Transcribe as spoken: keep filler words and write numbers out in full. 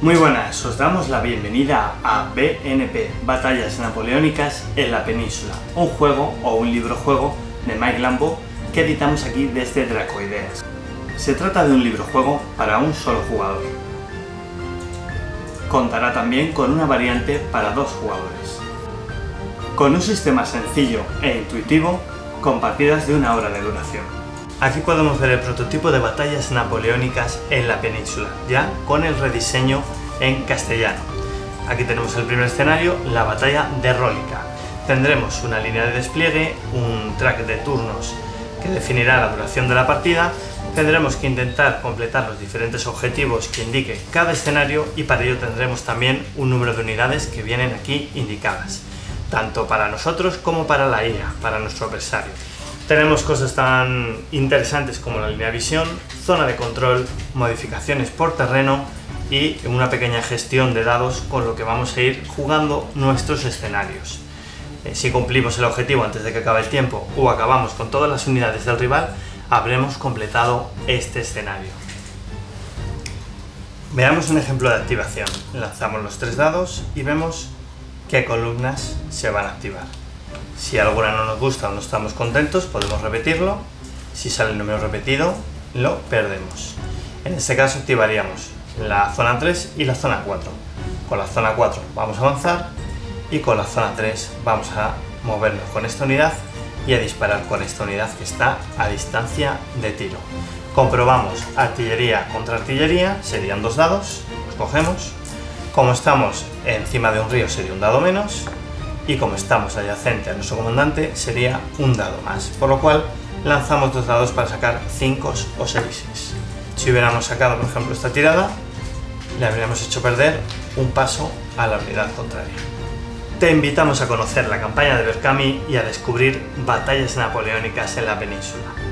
Muy buenas, os damos la bienvenida a B N P, Batallas Napoleónicas en la Península, un juego o un libro juego de Mike Lambo que editamos aquí desde Dracoideas. Se trata de un libro juego para un solo jugador. Contará también con una variante para dos jugadores. Con un sistema sencillo e intuitivo, con partidas de una hora de duración. Aquí podemos ver el prototipo de Batallas Napoleónicas en la Península, ya con el rediseño en castellano. Aquí tenemos el primer escenario, la batalla de Rólica. Tendremos una línea de despliegue, un track de turnos que definirá la duración de la partida. Tendremos que intentar completar los diferentes objetivos que indique cada escenario y para ello tendremos también un número de unidades que vienen aquí indicadas, tanto para nosotros como para la I A, para nuestro adversario. Tenemos cosas tan interesantes como la línea de visión, zona de control, modificaciones por terreno y una pequeña gestión de dados con lo que vamos a ir jugando nuestros escenarios. Eh, si cumplimos el objetivo antes de que acabe el tiempo o acabamos con todas las unidades del rival, habremos completado este escenario. Veamos un ejemplo de activación. Lanzamos los tres dados y vemos qué columnas se van a activar. Si alguna no nos gusta o no estamos contentos, podemos repetirlo. Si sale el número repetido, lo perdemos. En este caso activaríamos la zona tres y la zona cuatro. Con la zona cuatro vamos a avanzar y con la zona tres vamos a movernos con esta unidad y a disparar con esta unidad que está a distancia de tiro. Comprobamos artillería contra artillería, serían dos dados, los cogemos. Como estamos encima de un río sería un dado menos. Y como estamos adyacente a nuestro comandante sería un dado más, por lo cual lanzamos dos dados para sacar cinco o seis. Si hubiéramos sacado por ejemplo esta tirada, le habríamos hecho perder un paso a la unidad contraria. Te invitamos a conocer la campaña de Berkami y a descubrir batallas napoleónicas en la península.